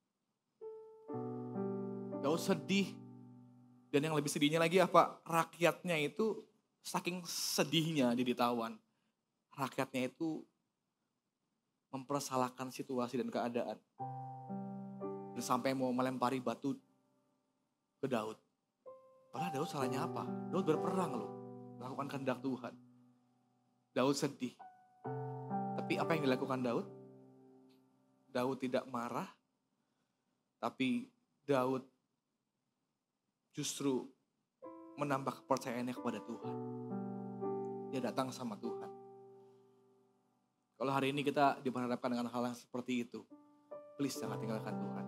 A: Daud sedih. Dan yang lebih sedihnya lagi apa? Rakyatnya itu saking sedihnya dia ditawan. Rakyatnya itu mempersalahkan situasi dan keadaan. Dan sampai mau melempari batu ke Daud. Padahal Daud salahnya apa? Daud berperang loh. Melakukan kehendak Tuhan. Daud sedih. Tapi apa yang dilakukan Daud? Daud tidak marah. Tapi Daud justru menambah kepercayaannya kepada Tuhan. Dia datang sama Tuhan. Kalau hari ini kita diperhadapkan dengan hal yang seperti itu, please jangan tinggalkan Tuhan.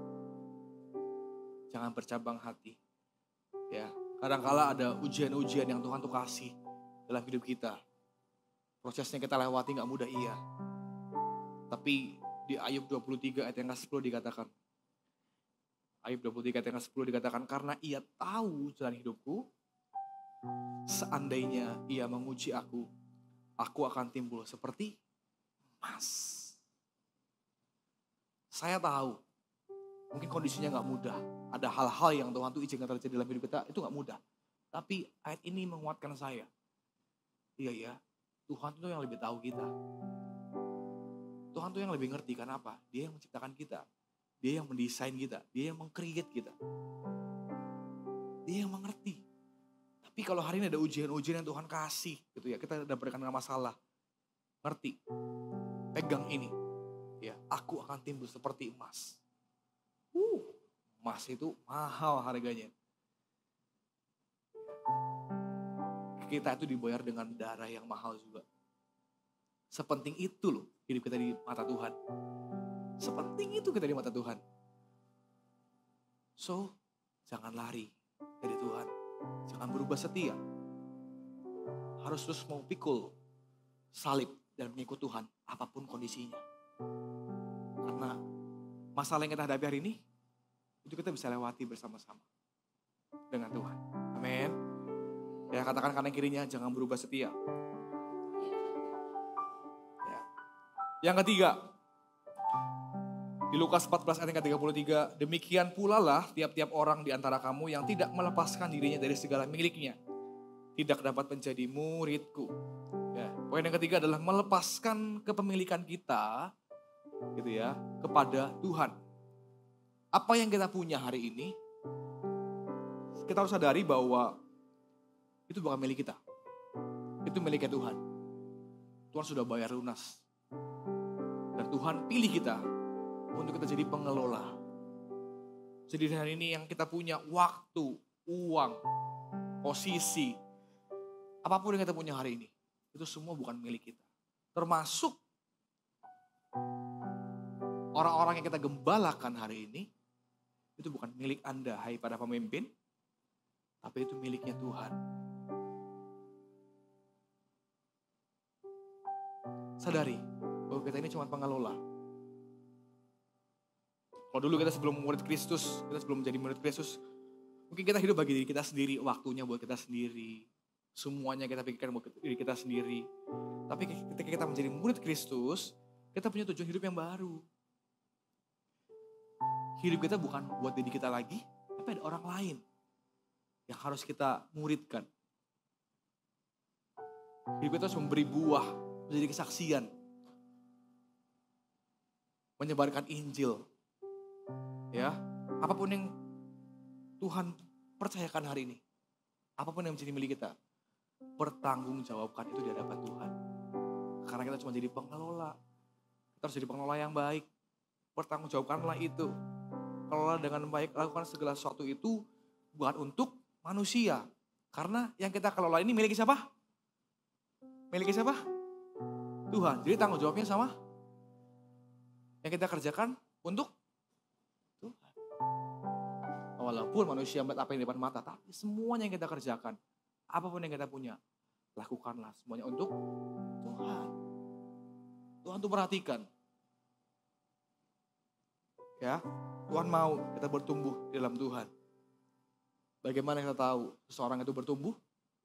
A: Jangan bercabang hati. Ya, kadang-kala ada ujian-ujian yang Tuhan tuh kasih dalam hidup kita. Prosesnya kita lewati gak mudah, iya. Tapi di Ayub dua puluh tiga ayat yang ke sepuluh dikatakan. Ayub dua puluh tiga ayat yang ke sepuluh dikatakan, karena ia tahu jalan hidupku, seandainya ia menguji aku, aku akan timbul seperti emas. Saya tahu, mungkin kondisinya gak mudah. Ada hal-hal yang Tuhan tuh izinkan terjadi dalam hidup kita, itu gak mudah. Tapi ayat ini menguatkan saya. Iya ya, Tuhan tuh yang lebih tahu kita. Tuhan tuh yang lebih ngerti, karena apa? Dia yang menciptakan kita. Dia yang mendesain kita. Dia yang meng-create kita. Dia yang mengerti. Tapi kalau hari ini ada ujian-ujian yang Tuhan kasih, gitu ya, kita dapatkan dengan masalah. Ngerti? Pegang ini. Ya, aku akan timbul seperti emas. Uh, emas itu mahal harganya. Kita itu dibayar dengan darah yang mahal juga. Sepenting itu loh hidup kita di mata Tuhan. Sepenting itu kita di mata Tuhan. So, jangan lari dari Tuhan. Jangan berubah setia. Harus terus mau pikul salib dan mengikut Tuhan apapun kondisinya. Karena masalah yang kita hadapi hari ini itu kita bisa lewati bersama-sama dengan Tuhan. Amin. Ya, katakan kanan kirinya, jangan berubah setia. Ya. Yang ketiga, di Lukas empat belas ayat tiga puluh tiga, demikian pula lah tiap-tiap orang di antara kamu yang tidak melepaskan dirinya dari segala miliknya, tidak dapat menjadi muridku. Ya, poin yang ketiga adalah melepaskan kepemilikan kita, gitu ya, kepada Tuhan. Apa yang kita punya hari ini, kita harus sadari bahwa itu bukan milik kita. Itu miliknya Tuhan. Tuhan sudah bayar lunas. Dan Tuhan pilih kita untuk kita jadi pengelola. Jadi hari ini yang kita punya waktu, uang, posisi, apapun yang kita punya hari ini, itu semua bukan milik kita. Termasuk orang-orang yang kita gembalakan hari ini, itu bukan milik Anda, hai para pemimpin, tapi itu miliknya Tuhan. Sadari bahwa kita ini cuma pengelola. Kalau dulu kita sebelum murid Kristus, kita sebelum menjadi murid Kristus, mungkin kita hidup bagi diri kita sendiri, waktunya buat kita sendiri, semuanya kita pikirkan buat diri kita sendiri. Tapi ketika kita menjadi murid Kristus, kita punya tujuan hidup yang baru. Hidup kita bukan buat diri kita lagi, tapi ada orang lain yang harus kita muridkan. Hidup kita harus memberi buah, menjadi kesaksian, menyebarkan Injil. Ya, apapun yang Tuhan percayakan hari ini, apapun yang menjadi milik kita, pertanggungjawabkan itu di hadapan Tuhan. Karena kita cuma jadi pengelola, kita harus jadi pengelola yang baik. Pertanggungjawabkanlah itu. Kelola dengan baik, lakukan segala sesuatu itu bukan untuk manusia. Karena yang kita kelola ini milik siapa? Milik siapa? Tuhan. Jadi tanggung jawabnya sama yang kita kerjakan untuk Tuhan. Walaupun manusia melihat apa yang di depan mata, tapi semuanya yang kita kerjakan, apapun yang kita punya, lakukanlah semuanya untuk Tuhan. Tuhan tuh perhatikan. Ya, Tuhan mau kita bertumbuh di dalam Tuhan. Bagaimana kita tahu seseorang itu bertumbuh?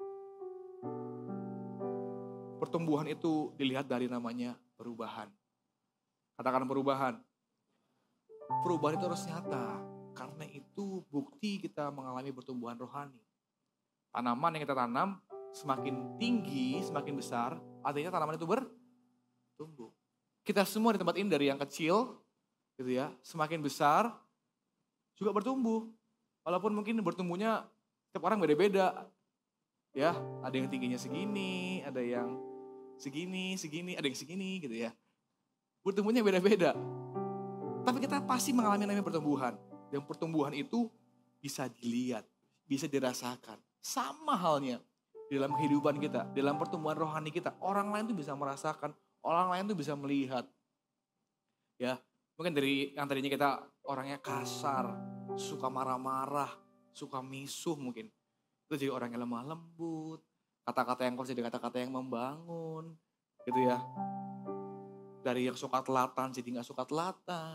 A: Pertumbuhan itu dilihat dari namanya perubahan. Katakan perubahan. Perubahan itu harus nyata. Karena itu bukti kita mengalami pertumbuhan rohani. Tanaman yang kita tanam semakin tinggi, semakin besar, artinya tanaman itu bertumbuh. Kita semua di tempat ini dari yang kecil, gitu ya, semakin besar juga bertumbuh. Walaupun mungkin bertumbuhnya setiap orang beda-beda. Ya, ada yang tingginya segini, ada yang segini, segini, ada yang segini gitu ya. Pertumbuhannya beda-beda. Tapi kita pasti mengalami namanya pertumbuhan. Dan pertumbuhan itu bisa dilihat, bisa dirasakan. Sama halnya di dalam kehidupan kita, dalam pertumbuhan rohani kita. Orang lain tuh bisa merasakan, orang lain tuh bisa melihat. Ya, mungkin dari yang tadinya kita orangnya kasar, suka marah-marah, suka misuh mungkin. Itu jadi orang yang lemah lembut, kata-kata yang keras jadi kata-kata yang membangun, gitu ya. Dari yang suka telatan jadi gak suka telatan.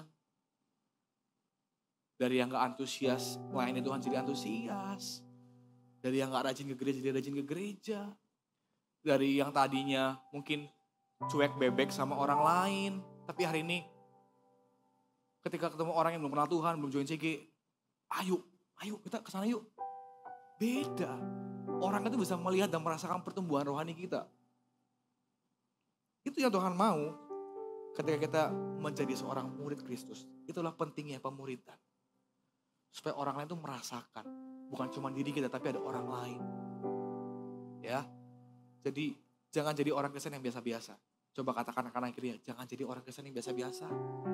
A: Dari yang gak antusias melayani Tuhan jadi antusias. Dari yang gak rajin ke gereja jadi rajin ke gereja. Dari yang tadinya mungkin cuek bebek sama orang lain, tapi hari ini ketika ketemu orang yang belum kenal Tuhan, belum join C G, ayo, ayo kita kesana yuk. Beda. Orang itu bisa melihat dan merasakan pertumbuhan rohani kita. Itu yang Tuhan mau ketika kita menjadi seorang murid Kristus. Itulah pentingnya pemuridan. Supaya orang lain itu merasakan. Bukan cuma diri kita tapi ada orang lain. Ya. Jadi jangan jadi orang Kristen yang biasa-biasa. Coba katakan kanan kiri, jangan jadi orang Kristen yang biasa-biasa.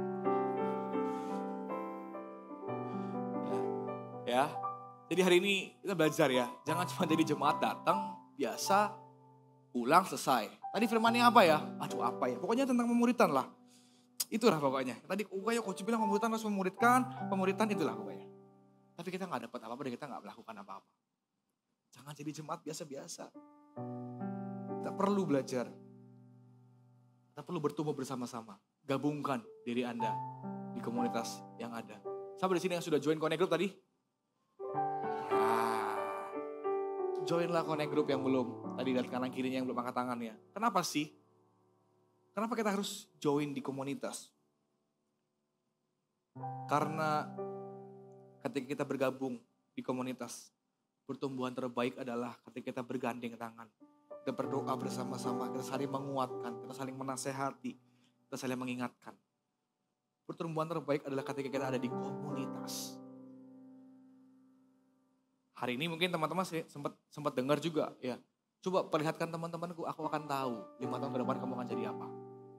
A: Ya. Ya. Jadi hari ini kita belajar ya, jangan cuma jadi jemaat datang, biasa, pulang, selesai. Tadi firmannya apa ya? Aduh apa ya? Pokoknya tentang pemuritan lah. Itulah pokoknya. Tadi kayak coach bilang pemuritan harus memuridkan, pemuritan itulah pokoknya. Tapi kita gak dapat apa-apa dan kita gak melakukan apa-apa. Jangan jadi jemaat biasa-biasa. Kita perlu belajar. Kita perlu bertumbuh bersama-sama. Gabungkan diri Anda di komunitas yang ada. Sampai di sini yang sudah join Connect Group tadi? Nah, joinlah Connect Group yang belum. Tadi lihat kanan kirinya yang belum angkat tangannya. Kenapa sih? Kenapa kita harus join di komunitas? Karena ketika kita bergabung di komunitas, pertumbuhan terbaik adalah ketika kita bergandeng tangan. Kita berdoa bersama-sama, kita saling menguatkan, kita saling menasehati, kita saling mengingatkan. Pertumbuhan terbaik adalah ketika kita ada di komunitas. Hari ini mungkin teman-teman sempat sempat dengar juga ya. Coba perlihatkan teman-temanku, aku akan tahu lima tahun ke depan kamu akan jadi apa.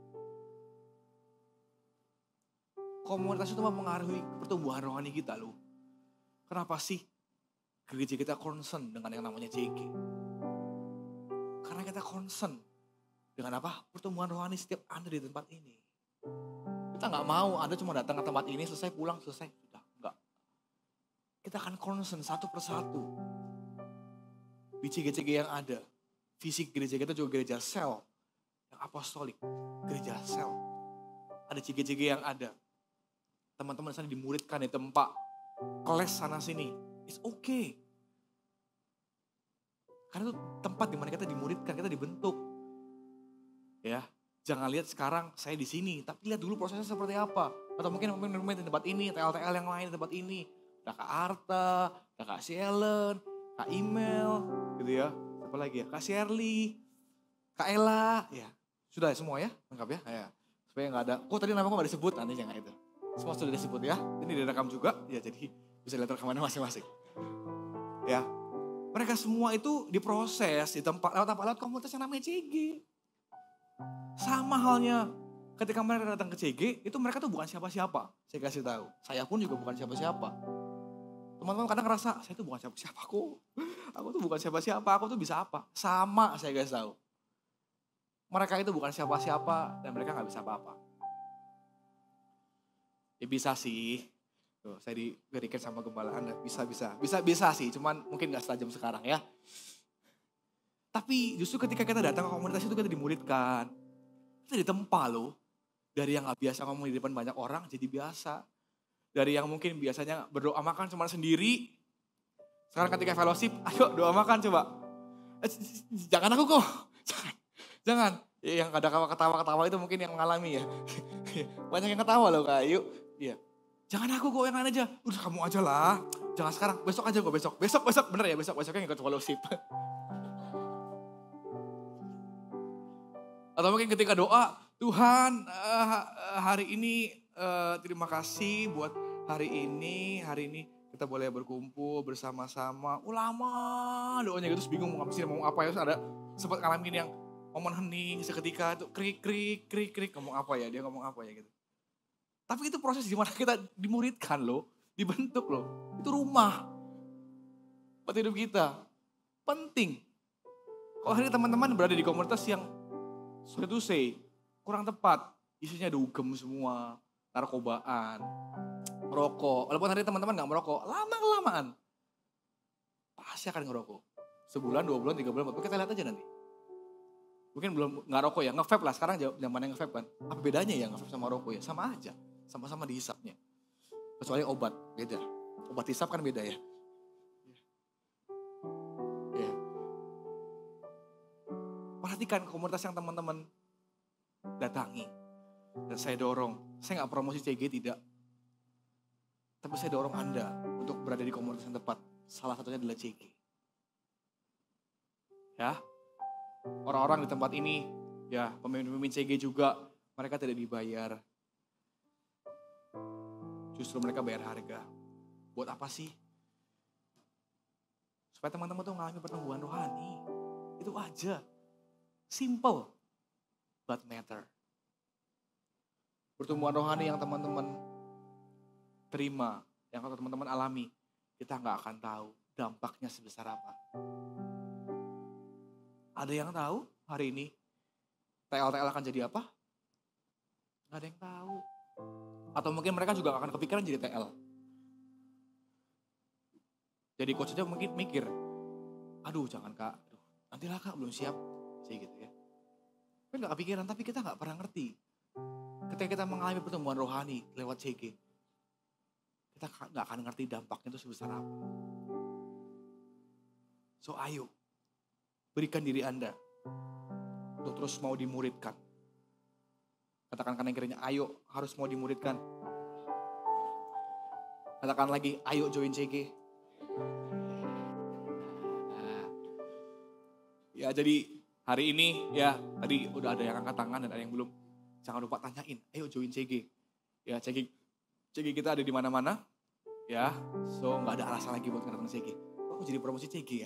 A: Komunitas itu mempengaruhi pertumbuhan rohani kita loh. Kenapa sih gereja kita concern dengan yang namanya J G? Karena kita concern dengan apa? Pertumbuhan rohani setiap Anda di tempat ini. Kita gak mau Anda cuma datang ke tempat ini, selesai pulang, selesai. Sudah, enggak. Kita akan concern satu persatu. Di C G-C G yang ada. Visi gereja kita juga gereja sel. Yang apostolik. Gereja sel. Ada C G-C G yang ada. Teman-teman di sana dimuridkan di tempat. Keles sana sini. It's okay. Karena itu tempat di mana kita dimuridkan, kita dibentuk. Ya, jangan lihat sekarang saya di sini, tapi lihat dulu prosesnya seperti apa. Atau mungkin pemimpin di tempat ini, T L T L yang lain di tempat ini. Ada Kak Arta, ada Kak Sielen, Kak Email, gitu ya. Apa lagi ya? Kak Shirley, Kak Ella, ya. Sudah ya semua ya, lengkap ya. Ya. Supaya nggak ada, kok tadi namaku nggak disebut, nanti jangan itu. Semua sudah disebut ya, ini direkam juga, ya jadi bisa lihat rekamannya masing-masing. Ya, mereka semua itu diproses di tempat lewat apa lewat komunitas yang namanya C G. Sama halnya ketika mereka datang ke C G, itu mereka tuh bukan siapa-siapa. Saya kasih tahu, saya pun juga bukan siapa-siapa. Teman-teman kadang ngerasa, saya tuh bukan siapa-siapa kok. Aku tuh bukan siapa-siapa, aku tuh bisa apa? Sama saya kasih tahu. Mereka itu bukan siapa-siapa dan mereka gak bisa apa-apa. Ya bisa sih. Tuh, saya diberikan sama gembala Anda. Bisa, bisa. Bisa, bisa sih. Cuman mungkin gak setajam sekarang ya. Tapi justru ketika kita datang ke komunitas itu kita dimuridkan. Kita ditempa loh. Dari yang gak biasa ngomong di depan banyak orang jadi biasa. Dari yang mungkin biasanya berdoa makan cuma sendiri. Sekarang ketika fellowship, ayo doa makan coba. Jangan aku kok. Jangan. Jangan. Yang ada ketawa-ketawa itu mungkin yang mengalami ya. Banyak yang ketawa loh Kak. Yuk. Iya. Jangan aku kok yang lain aja. Udah kamu aja lah. Jangan sekarang. Besok aja kok besok. Besok, besok. Bener ya besok. Besoknya ikut fellowship. Atau mungkin ketika doa. Tuhan uh, hari ini uh, terima kasih buat hari ini. Hari ini kita boleh berkumpul bersama-sama. Oh lama doanya gitu. Terus bingung mau ngapain mau apa ya. Terus ada sempat ngalamin yang momen hening seketika itu krik krik krik krik. Ngomong apa ya. Dia ngomong apa ya gitu. Tapi itu proses di mana kita dimuridkan loh, dibentuk loh. Itu rumah buat hidup kita. Penting. Kalau hari ini teman-teman berada di komunitas yang sorry to say, kurang tepat. Isinya dugem semua, narkobaan, merokok. Walaupun hari ini teman-teman gak merokok, lama-kelamaan pasti akan ngerokok. Sebulan, dua bulan, tiga bulan, empat bulan, kita lihat aja nanti. Mungkin belum gak rokok ya, nge-vape lah. Sekarang zamannya nge-vape kan. Apa bedanya ya nge-vape sama rokok ya? Sama aja. Sama-sama dihisapnya. Kecuali obat, beda. Obat hisap kan beda ya. Ya. Perhatikan komunitas yang teman-teman datangi. Dan saya dorong, saya gak promosi C G tidak. Tapi saya dorong Anda untuk berada di komunitas yang tepat. Salah satunya adalah C G. Ya. Orang-orang di tempat ini, ya pemimpin-pemimpin C G juga, mereka tidak dibayar. Justru mereka bayar harga. Buat apa sih? Supaya teman-teman tuh mengalami pertumbuhan rohani. Itu aja. Simple. But matter. Pertumbuhan rohani yang teman-teman terima, yang teman-teman alami, kita gak akan tahu dampaknya sebesar apa. Ada yang tahu hari ini T L T L akan jadi apa? Gak ada yang tahu. Atau mungkin mereka juga gak akan kepikiran jadi T L. Jadi coachnya mungkin mikir, aduh jangan kak, aduh, nantilah kak belum siap. Sih gitu ya. Tapi gak kepikiran, tapi kita gak pernah ngerti. Ketika kita mengalami pertumbuhan rohani lewat C G, kita kita gak akan ngerti dampaknya itu sebesar apa. So ayo, berikan diri Anda untuk terus mau dimuridkan. Katakan kanan kirinya, ayo harus mau dimuridkan. Katakan lagi, ayo join C G. Nah, ya jadi hari ini ya tadi udah ada yang angkat tangan dan ada yang belum. Jangan lupa tanyain, ayo join C G. Ya C G, C G kita ada di mana-mana. Ya, so nggak ada alasan lagi buat datang C G. Kok jadi promosi C G ya?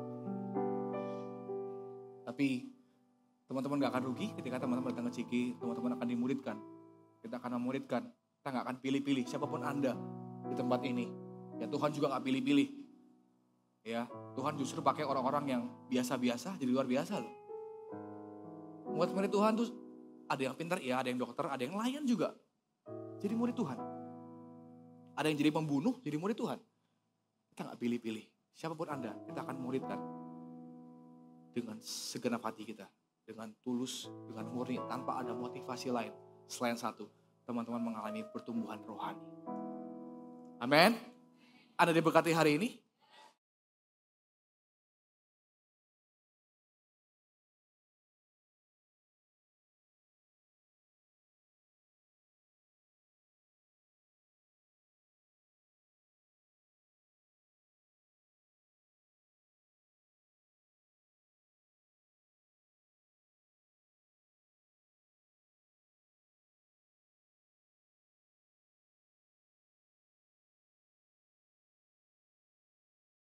A: Tapi teman-teman gak akan rugi ketika teman-teman datang ke C G, teman-teman akan dimuridkan. Kita akan memuridkan, kita gak akan pilih-pilih siapapun Anda di tempat ini. Ya Tuhan juga gak pilih-pilih. Ya, Tuhan justru pakai orang-orang yang biasa-biasa jadi luar biasa loh. Murid-murid Tuhan tuh ada yang pintar, ya ada yang dokter, ada yang layan juga. Jadi murid Tuhan. Ada yang jadi pembunuh, jadi murid Tuhan. Kita gak pilih-pilih. Siapapun Anda, kita akan muridkan. Dengan segenap hati kita. Dengan tulus, dengan murni, tanpa ada motivasi lain. Selain satu, teman-teman mengalami pertumbuhan rohani. Amin. Anda diberkati hari ini.